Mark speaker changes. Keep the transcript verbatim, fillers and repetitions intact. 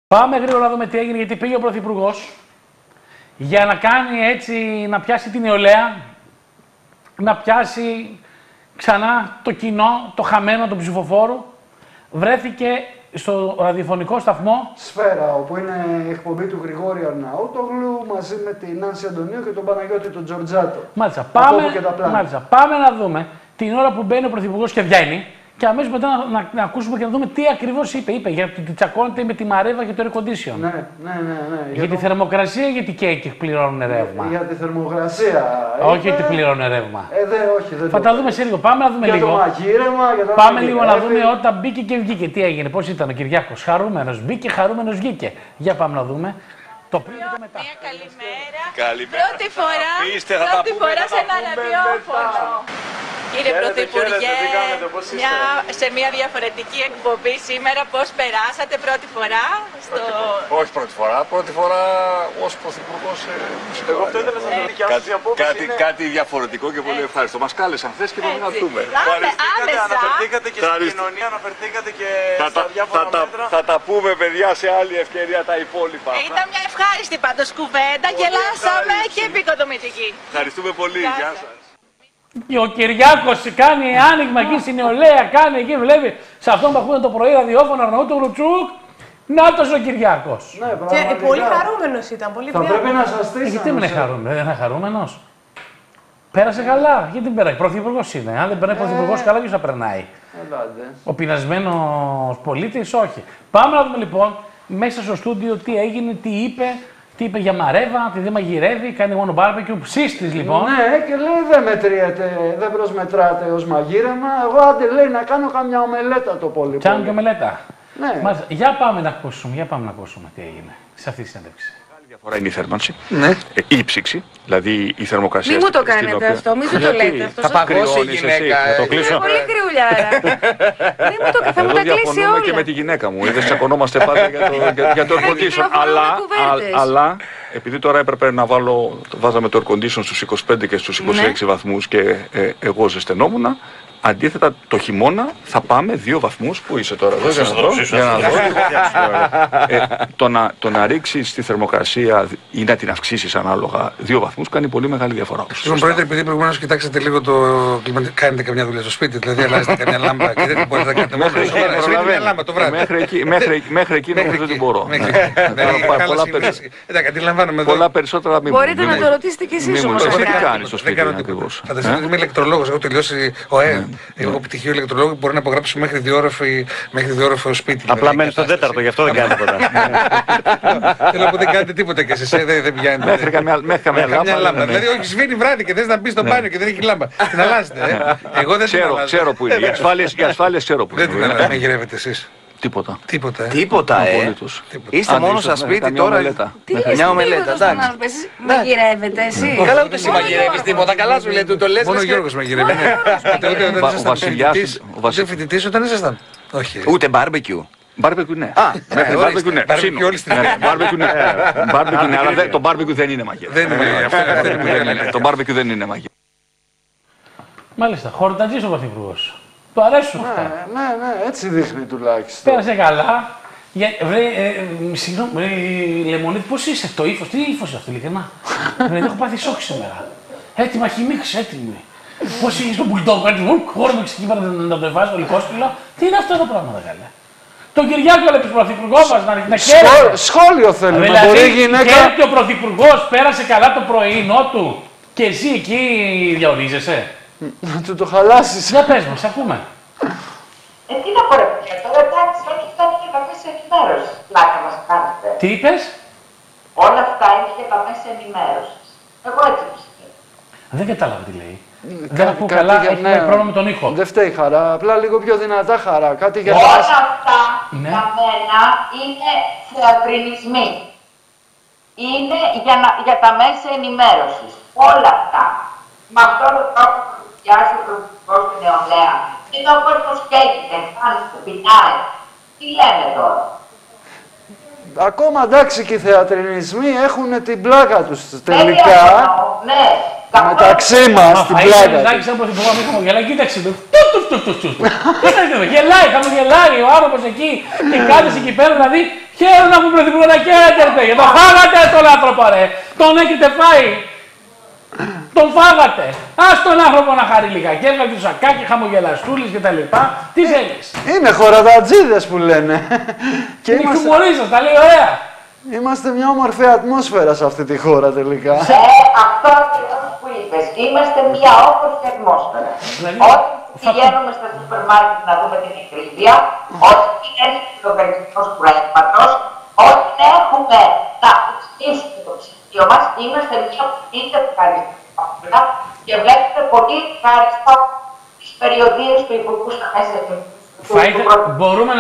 Speaker 1: Πάμε γρήγορα να δούμε τι έγινε, γιατί πήγε ο Πρωθυπουργός για να κάνει έτσι, να πιάσει την νεολαία, να πιάσει ξανά το κοινό, το χαμένο του ψηφοφόρου. Βρέθηκε στο ραδιοφωνικό σταθμό
Speaker 2: Σφαίρα, όπου είναι η εκπομπή του Γρηγόρη Αρναούτογλου μαζί με την Νάνση Αντωνίου και τον Παναγιώτη τον Τζορτζάτο.
Speaker 1: Μάλιστα. Πάμε, μάλιστα. Πάμε να δούμε την ώρα που μπαίνει ο Πρωθυπουργός και βγαίνει και αμέσως μετά να, να, να ακούσουμε και να δούμε τι ακριβώς είπε. Είπε για το ότι τσακώνεται με τη Μαρέβα και το air condition.
Speaker 2: Ναι, ναι, ναι. ναι.
Speaker 1: Για, για τη το... θερμοκρασία ή για τη κέικ πληρώνουν ρεύμα.
Speaker 2: Για τη θερμοκρασία.
Speaker 1: Όχι ότι πληρώνουν ρεύμα.
Speaker 2: Ε, δε, όχι, δεν
Speaker 1: θα
Speaker 2: το
Speaker 1: τα δούμε σε λίγο. Πάμε να δούμε
Speaker 2: για
Speaker 1: λίγο.
Speaker 2: Το μαγείρεμα, για το
Speaker 1: Πάμε λίγο να δούμε όταν μπήκε και βγήκε. Τι έγινε, πώς ήταν ο Κυριάκος. Χαρούμενος μπήκε, χαρούμενος βγήκε. Για πάμε να δούμε. Το πριν και το μετά.
Speaker 3: Μια καλημέρα.
Speaker 4: Καλημέρα.
Speaker 3: Πρώτη φορά,
Speaker 4: Είστε,
Speaker 3: πρώτη φορά σε ένα ραδιόφωνο. Κύριε Πρωθυπουργέ, μια, σε μια διαφορετική εκπομπή σήμερα, πώς περάσατε πρώτη φορά στο...
Speaker 4: Όχι πρώτη φορά, πρώτη φορά ως Πρωθυπουργός. Εγώ αυτό ήθελα να σας δικιάσω η απόψη. Κάτι, κάτι διαφορετικό και πολύ ευχάριστο. Μας κάλεσαν χθες και πρέπει να δούμε.
Speaker 3: Αναφερθήκατε
Speaker 4: και στην κοινωνία, αναφερθήκατε και στα διάφορα μέτρα. Θα τα πούμε παιδιά σε άλλη ευκαιρία τα υπόλοιπα.
Speaker 3: Ήταν μια ευχάριστη πάντως κουβέντα, γελάσαμε και επικοδομητική.
Speaker 4: Ευχαριστούμε πολύ, γεια σας.
Speaker 1: Και ο Κυριάκος κάνει άνοιγμα εκεί στην νεολαία, κάνει εκεί, βλέπει σε αυτόν που ακούνε το πρωί ραδιόφωνο Αρναούτογλου τσουκ. Νάτος ο Κυριάκος.
Speaker 2: Ναι,
Speaker 5: και πολύ χαρούμενος ήταν, πολύ
Speaker 2: θα πρέπει να σας στήσαμε.
Speaker 1: Γιατί δεν είναι χαρούμενος, δεν είναι χαρούμενος. Πέρασε καλά, γιατί δεν πέρασε. Πρωθυπουργός είναι. Αν δεν περνάει πρωθυπουργός καλά, ποιος θα περνάει. Ο πεινασμένος πολίτης, όχι. Πάμε να δούμε λοιπόν μέσα στο στούντιο τι έγινε, τι είπε. Τι είπε για Μαρέβα, τη δεν μαγειρεύει, κάνει μόνο μπάρμπεκιου, ψίστης λοιπόν.
Speaker 2: Ναι, και λέει δεν μετριέται, δεν προσμετράται ως μαγείρεμα. Εγώ άντε λέει να κάνω καμιά ομελέτα το πολύ.
Speaker 1: Κάνει και ομελέτα.
Speaker 2: Ναι.
Speaker 1: Μάλιστα. Για πάμε να ακούσουμε, για πάμε να ακούσουμε τι έγινε σε αυτή τη συνέντευξη.
Speaker 4: Μεγάλη διαφορά είναι η θέρμανση,
Speaker 2: ναι.
Speaker 4: ε, η ψήξη, δηλαδή η θερμοκρασία.
Speaker 5: Μη μου το κάνετε οποία... αυτό, μη μου το λέτε αυτό.
Speaker 6: Θα παγώσει η γυναίκα.
Speaker 4: Θα το κλείσω.
Speaker 5: Είναι πολύ κρυουλιάρα. Μη μου το θα μου τα κλείσει όλα.
Speaker 4: Και με τη γυναίκα μου, είδες τσακωνόμαστε πάντα για το, για, για το air condition. αλλά, α, αλλά επειδή τώρα έπρεπε να βάλω, βάζαμε το air condition στους είκοσι πέντε και στους είκοσι έξι ναι. βαθμούς και ε, εγώ ζεσθενόμουν. Αντίθετα, το χειμώνα θα πάμε δύο βαθμούς. Πού είσαι τώρα, εδώ, για να δω. Για να δω. ε, το, να, το να ρίξεις τη θερμοκρασία ή να την αυξήσεις ανάλογα δύο βαθμούς κάνει πολύ μεγάλη διαφορά.
Speaker 6: Λοιπόν, Πρόεδρε, επειδή προηγουμένως κοιτάξατε λίγο το κλιματικό, κάνετε καμιά δουλειά στο σπίτι, δηλαδή αλλάζετε καμιά λάμπα και δεν μπορείτε να κάνετε μόνο μια λάμπα το βράδυ.
Speaker 4: Μέχρι εκεί νομίζω δεν μπορώ.
Speaker 6: Πολλά
Speaker 4: περισσότερα μην
Speaker 5: μπορείτε να το ρωτήσετε κι εσείς όμως.
Speaker 4: Τι κάνεις στο σπίτι ακριβώς.
Speaker 6: Φανταστείτε ότι είμαι ηλεκτρολόγος, έχω τελειώσει ο ΕΕ. Εγώ πτυχίο ηλεκτρολόγου μπορεί να υπογράψω μέχρι διόροφο σπίτι.
Speaker 7: Απλά μένει στον τέταρτο, γι' αυτό δεν κάνει τίποτα.
Speaker 6: Θέλω να πω δεν κάνετε τίποτα κι εσείς, δεν πιάνετε.
Speaker 4: Μέχρι καμιά λάμπα.
Speaker 6: Δηλαδή, όχι, σβήνει βράδυ και θες να μπει στο μπάνιο και δεν έχει λάμπα. Την αλλάζετε. Εγώ δεν την αλλάζω.
Speaker 4: Ξέρω που είναι. Για ασφάλειες ξέρω που είναι.
Speaker 6: Δεν την μαγειρεύετε εσείς.
Speaker 4: Τίποτα.
Speaker 6: Τίποτα, ε.
Speaker 7: Τίποτα, ε. Είστε μόνο στα σπίτι τώρα.
Speaker 5: Τι μια ομελέτα, εντάξει. Μαγειρεύετε εσύ.
Speaker 7: Καλά, ούτε εσύ μαγειρεύεις τίποτα. Καλά σου λέει, του το λες.
Speaker 6: Μόνο ο Γιώργος μαγειρεύει.
Speaker 4: Ο Βασιλιάς.
Speaker 6: Ούτε φοιτητής όταν ήσασταν. Όχι.
Speaker 7: Ούτε μπάρμπεκιου.
Speaker 4: Μπάρμπεκιου ναι.
Speaker 7: Α,
Speaker 4: μέχρι μπάρμπεκιου ναι.
Speaker 6: Μπάρμπεκιου όλη στην
Speaker 4: Μπάρμπεκιου ναι. Μπάρμπεκιου ναι, αλλά το μπάρμπεκιου δεν είναι μαγεία.
Speaker 6: Δεν είναι μαγεία.
Speaker 4: Το μπάρμπεκιου δεν είναι μαγεία.
Speaker 1: Μάλιστα, χορτατζής ο Πρωθυπουργός. Του αρέσουν αυτά.
Speaker 2: Ναι, ναι, έτσι δείχνει τουλάχιστον.
Speaker 1: Πέρασε καλά. Για, βρε, ε, συγγνώμη, βρε, Λεμονίδη, πώς είσαι, το ύφος, τι ύφος αυτό, ειλικρινά. Δεν έχω πάθει σοκ σήμερα. Έτοιμα, χυμίξ, έτοιμη. Πώς είχες τον μπουλντόγκ, κάτι μου, χόρμο και εκεί να το βάζει το λικόσκυλο. Τι είναι αυτά τα πράγματα, καλά. Τον Κυριάκο έλεγε τον Πρωθυπουργό μας να, να χαίρεται.
Speaker 2: Σχόλιο θέλουμε,
Speaker 1: δηλαδή,
Speaker 2: μπορεί η γυναίκα...
Speaker 1: Χαίρεται ο Πρωθυπουργός, πέρασε καλά το πρωινό του και εσύ εκεί διαορίζεσαι.
Speaker 2: Να του το χαλάσεις.
Speaker 1: Για πες μας, ακούμε.
Speaker 8: Ε, τι να πω ρε παιδιά, τώρα εντάξει, όλα αυτά είναι για τα μέσα ενημέρωσης. Πλάκα μας κάνετε.
Speaker 1: Τι είπες?
Speaker 8: Όλα αυτά είναι για τα μέσα ενημέρωσης. Εγώ έτσι πιστεύω.
Speaker 1: Δεν κατάλαβα τι λέει. Δεν ακούω καλά, έχει ναι, πρόβλημα με τον ήχο.
Speaker 2: Δεν φταίει χαρά, απλά λίγο πιο δυνατά χαρά. Κάτι για
Speaker 8: όλα
Speaker 2: τα...
Speaker 8: αυτά
Speaker 1: ναι.
Speaker 8: για μένα είναι θεατρινισμοί. Είναι για, να, για τα μέσα ενημέρωσης. Όλα αυτά. Με αυτόν τον τρόπο που πιάσει ο Πρωθυπουργός στην νεολαία. Εδώ ο κόσμος καίγεται, χάνεται, πεινάει. Τι λέμε τώρα.
Speaker 2: Ακόμα εντάξει και οι θεατρινισμοί έχουν την πλάκα τους τελικά.
Speaker 8: Ναι.
Speaker 2: Μεταξύ μας την πλάκα τους.
Speaker 1: Θα ήθελα να Πρωθυπουργό να μου γελάει, κοίταξε το. Τι θα γελάει, θα μου γελάει ο άνθρωπος εκεί και κάθεσαι εκεί πέρα, δηλαδή Χαίρομαι που πρωθυπουργό να χαίρετε, γιατί τον φάγατε τον άνθρωπο, ρε. Τον έχετε φάει. Τον φάγατε. Ας τον άνθρωπο να χαρεί λιγάκι. Έβγαλε του σακάκι, χαμογελαστούλης κτλ. Τι θέλεις.
Speaker 2: Είναι χωρατατζίδες που λένε.
Speaker 1: Και είναι είμαστε... χιουμορίστας, τα λέει ωραία.
Speaker 2: Είμαστε μια όμορφη ατμόσφαιρα σε αυτή τη χώρα τελικά.
Speaker 8: Ε, αυτό ακριβώς που είπες. Είμαστε μια όμορφη ατμόσφαιρα. Δηλαδή, όταν πηγαίνουμε στα σούπερ μάρκετ να δούμε την ακρίβεια, όταν έρχεται ο λογαριασμός του ρεύματος, όταν έχουμε να αυξήσουμε το ψυγείο μας, είμαστε μια πολύ ευχαριστή χώρα και βλέπετε πολύ ευχαριστώ τις περιοδίες του Υπουργού στα μέσα του.
Speaker 1: Μπορούμε